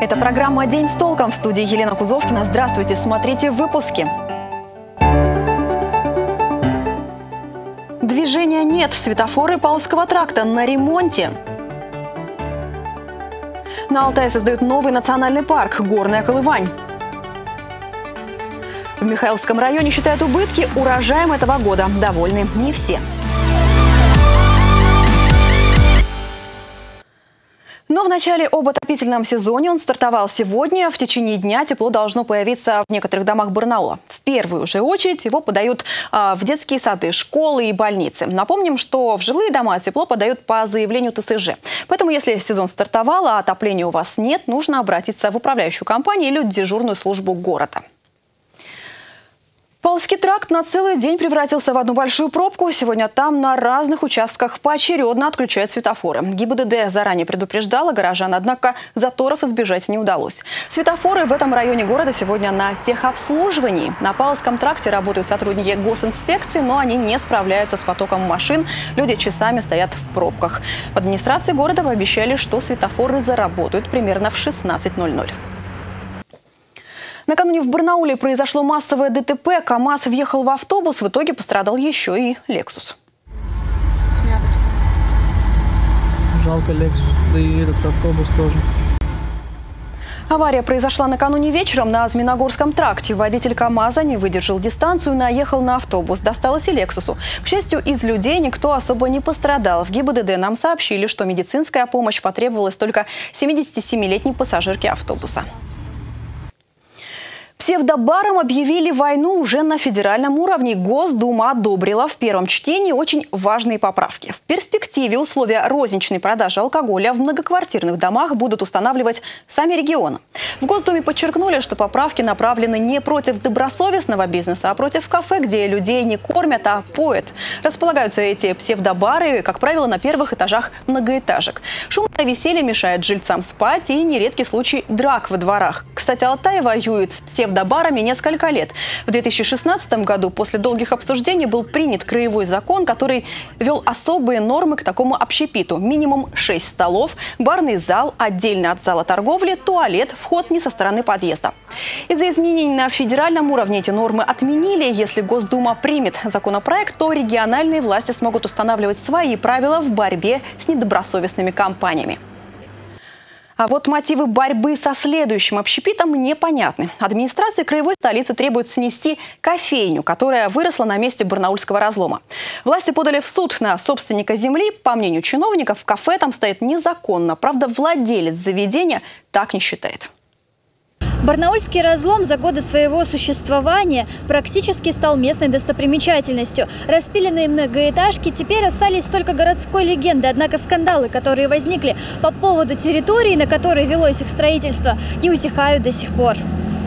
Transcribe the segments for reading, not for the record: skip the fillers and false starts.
Это программа «День с толком», в студии Елена Кузовкина. Здравствуйте, смотрите в выпуске. Движения нет, светофоры Павловского тракта на ремонте. На Алтае создают новый национальный парк «Горная Колывань». В Михайловском районе считают убытки, урожаем этого года довольны не все. Но в начале об отопительном сезоне он стартовал сегодня. В течение дня тепло должно появиться в некоторых домах Барнаула. В первую же очередь его подают в детские сады, школы и больницы. Напомним, что в жилые дома тепло подают по заявлению ТСЖ. Поэтому, если сезон стартовал, а отопления у вас нет, нужно обратиться в управляющую компанию или в дежурную службу города. Павловский тракт на целый день превратился в одну большую пробку. Сегодня там на разных участках поочередно отключают светофоры. ГИБДД заранее предупреждала горожан, однако заторов избежать не удалось. Светофоры в этом районе города сегодня на техобслуживании. На Павловском тракте работают сотрудники госинспекции, но они не справляются с потоком машин. Люди часами стоят в пробках. В администрации города пообещали, что светофоры заработают примерно в 16:00. Накануне в Барнауле произошло массовое ДТП. КАМАЗ въехал в автобус. В итоге пострадал еще и «Лексус». Жалко «Лексус», да и этот автобус тоже. Авария произошла накануне вечером на Змеиногорском тракте. Водитель КАМАЗа не выдержал дистанцию, наехал на автобус. Досталось и «Лексусу». К счастью, из людей никто особо не пострадал. В ГИБДД нам сообщили, что медицинская помощь потребовалась только 77-летней пассажирке автобуса. Псевдобарам объявили войну уже на федеральном уровне. Госдума одобрила в первом чтении очень важные поправки. В перспективе условия розничной продажи алкоголя в многоквартирных домах будут устанавливать сами регионы. В Госдуме подчеркнули, что поправки направлены не против добросовестного бизнеса, а против кафе, где людей не кормят, а поят. Располагаются эти псевдобары, как правило, на первых этажах многоэтажек. Шумное веселье мешает жильцам спать и нередкий случай драк во дворах. Кстати, Алтай воюет с псевдобарами несколько лет. В 2016 году после долгих обсуждений был принят краевой закон, который ввел особые нормы к такому общепиту. Минимум 6 столов, барный зал, отдельно от зала торговли, туалет, вход не со стороны подъезда. Из-за изменений на федеральном уровне эти нормы отменили. Если Госдума примет законопроект, то региональные власти смогут устанавливать свои правила в борьбе с недобросовестными компаниями. А вот мотивы борьбы со следующим общепитом непонятны. Администрация краевой столицы требует снести кофейню, которая выросла на месте барнаульского разлома. Власти подали в суд на собственника земли. По мнению чиновников, кафе там стоит незаконно. Правда, владелец заведения так не считает. Барнаульский разлом за годы своего существования практически стал местной достопримечательностью. Распиленные многоэтажки теперь остались только городской легендой. Однако скандалы, которые возникли по поводу территории, на которой велось их строительство, не утихают до сих пор.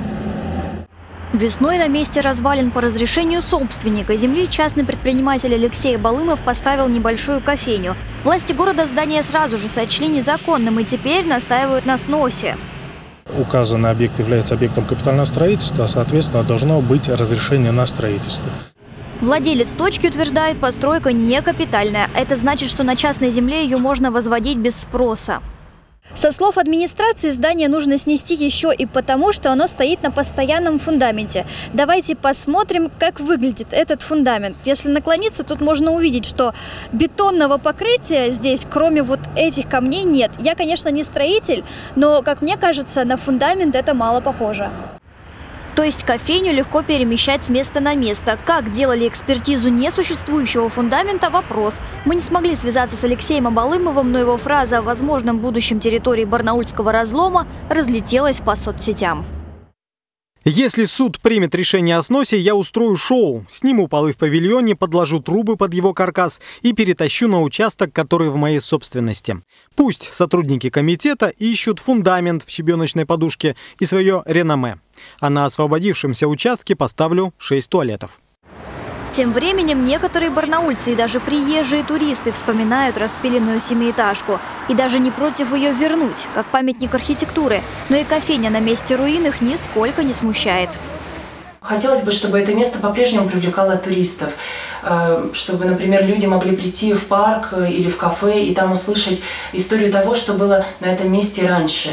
Весной на месте развалин по разрешению собственника земли частный предприниматель Алексей Балымов поставил небольшую кофейню. Власти города здание сразу же сочли незаконным и теперь настаивают на сносе. Указанный объект является объектом капитального строительства, соответственно, должно быть разрешение на строительство. Владелец точки утверждает, постройка не капитальная. Это значит, что на частной земле ее можно возводить без спроса. Со слов администрации, здание нужно снести еще и потому, что оно стоит на постоянном фундаменте. Давайте посмотрим, как выглядит этот фундамент. Если наклониться, тут можно увидеть, что бетонного покрытия здесь, кроме вот этих камней, нет. Я, конечно, не строитель, но, как мне кажется, на фундамент это мало похоже. То есть кофейню легко перемещать с места на место. Как делали экспертизу несуществующего фундамента – вопрос. Мы не смогли связаться с Алексеем Балымовым, но его фраза о возможном будущем территории барнаульского разлома разлетелась по соцсетям. Если суд примет решение о сносе, я устрою шоу. Сниму полы в павильоне, подложу трубы под его каркас и перетащу на участок, который в моей собственности. Пусть сотрудники комитета ищут фундамент в щебеночной подушке и свое реноме. А на освободившемся участке поставлю 6 туалетов. Тем временем некоторые барнаульцы и даже приезжие туристы вспоминают распиленную семиэтажку. И даже не против ее вернуть, как памятник архитектуры. Но и кофейня на месте руин их нисколько не смущает. Хотелось бы, чтобы это место по-прежнему привлекало туристов, чтобы, например, люди могли прийти в парк или в кафе и там услышать историю того, что было на этом месте раньше.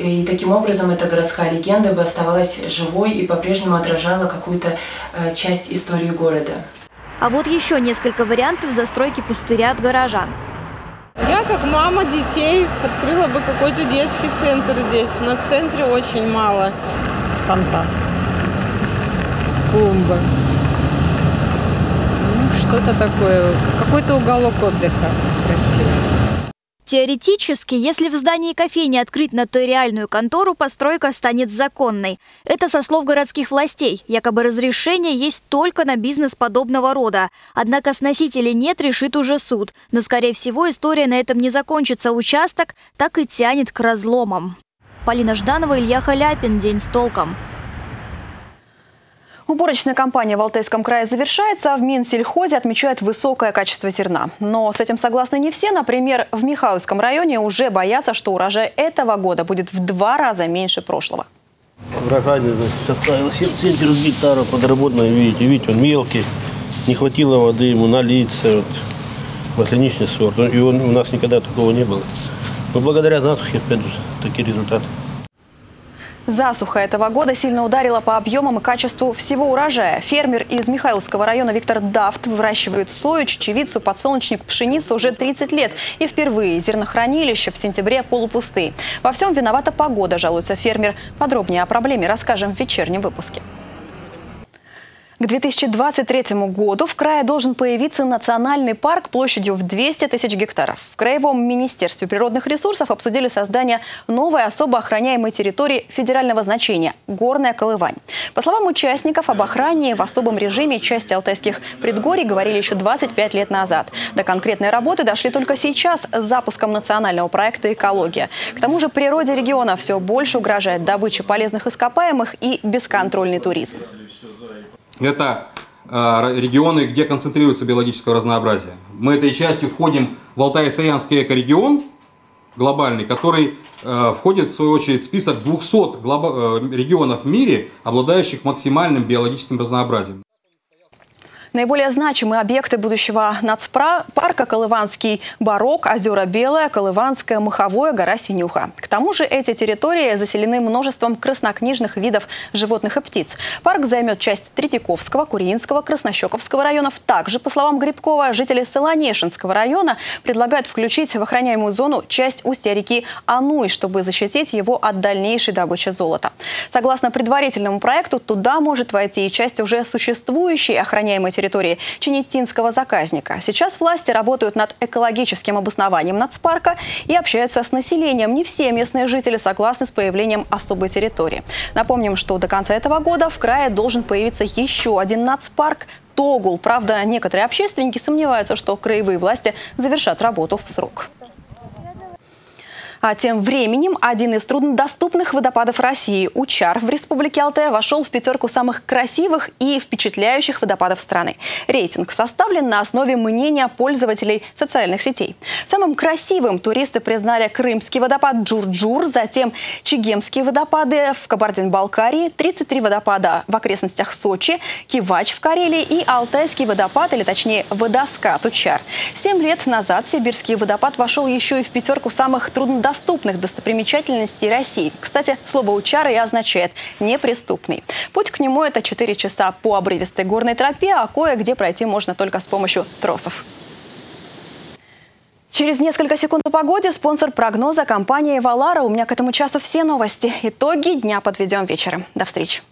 И таким образом эта городская легенда бы оставалась живой и по-прежнему отражала какую-то часть истории города. А вот еще несколько вариантов застройки пустыря от горожан. Я, как мама детей, открыла бы какой-то детский центр здесь. У нас в центре очень мало. Фонтан. Клумба. Ну, что-то такое. Какой-то уголок отдыха красивый. Теоретически, если в здании кофейни открыть нотариальную контору, постройка станет законной. Это со слов городских властей. Якобы разрешение есть только на бизнес подобного рода. Однако сносителей нет, решит уже суд. Но, скорее всего, история на этом не закончится. Участок так и тянет к разломам. Полина Жданова, Илья Халяпин. День с толком. Уборочная кампания в Алтайском крае завершается, а в Минсельхозе отмечают высокое качество зерна. Но с этим согласны не все. Например, в Михайловском районе уже боятся, что урожай этого года будет в 2 раза меньше прошлого. Урожай составил 70 гектаров подработанной, видите, он мелкий, не хватило воды ему налиться, масляничный сорт. И у нас никогда такого не было. Но благодаря засухе, опять же, такие результаты. Засуха этого года сильно ударила по объемам и качеству всего урожая. Фермер из Михайловского района Виктор Дафт выращивает сою, чечевицу, подсолнечник, пшеницу уже 30 лет. И впервые зернохранилища в сентябре полупусты. Во всем виновата погода, жалуется фермер. Подробнее о проблеме расскажем в вечернем выпуске. К 2023 году в крае должен появиться национальный парк площадью в 200 тысяч гектаров. В Краевом министерстве природных ресурсов обсудили создание новой особо охраняемой территории федерального значения – Горная Колывань. По словам участников, об охране в особом режиме части алтайских предгорий говорили еще 25 лет назад. До конкретной работы дошли только сейчас с запуском национального проекта «Экология». К тому же природе региона все больше угрожает добыча полезных ископаемых и бесконтрольный туризм. Это регионы, где концентрируется биологическое разнообразие. Мы этой частью входим в Алтай-Саянский экорегион глобальный, который входит в свою очередь в список 200 регионов в мире, обладающих максимальным биологическим разнообразием. Наиболее значимые объекты будущего нацпарка – Колыванский барок, озеро Белое, Колыванское маховое, гора Синюха. К тому же эти территории заселены множеством краснокнижных видов животных и птиц. Парк займет часть Третьяковского, Курьинского, Краснощековского районов. Также, по словам Грибкова, жители Солонешинского района предлагают включить в охраняемую зону часть устья реки Ануй, чтобы защитить его от дальнейшей добычи золота. Согласно предварительному проекту, туда может войти и часть уже существующей охраняемой территории Ченетинского заказника. Сейчас власти работают над экологическим обоснованием нацпарка и общаются с населением. Не все местные жители согласны с появлением особой территории. Напомним, что до конца этого года в крае должен появиться еще один нацпарк – Тогул. Правда, некоторые общественники сомневаются, что краевые власти завершат работу в срок. А тем временем один из труднодоступных водопадов России – Учар в Республике Алтай вошел в 5 самых красивых и впечатляющих водопадов страны. Рейтинг составлен на основе мнения пользователей социальных сетей. Самым красивым туристы признали крымский водопад Джур-Джур, затем Чегемские водопады в Кабардино-Балкарии, 33 водопада в окрестностях Сочи, Кивач в Карелии и Алтайский водопад, или точнее водоскат Учар. 7 лет назад сибирский водопад вошел еще и в 5 самых труднодоступных достопримечательностей России. Кстати, слово «Учар» и означает «неприступный». Путь к нему – это 4 часа по обрывистой горной тропе, а кое-где пройти можно только с помощью тросов. Через несколько секунд о погоде. Спонсор прогноза – компания «Эвалара». У меня к этому часу все новости. Итоги дня подведем вечером. До встречи.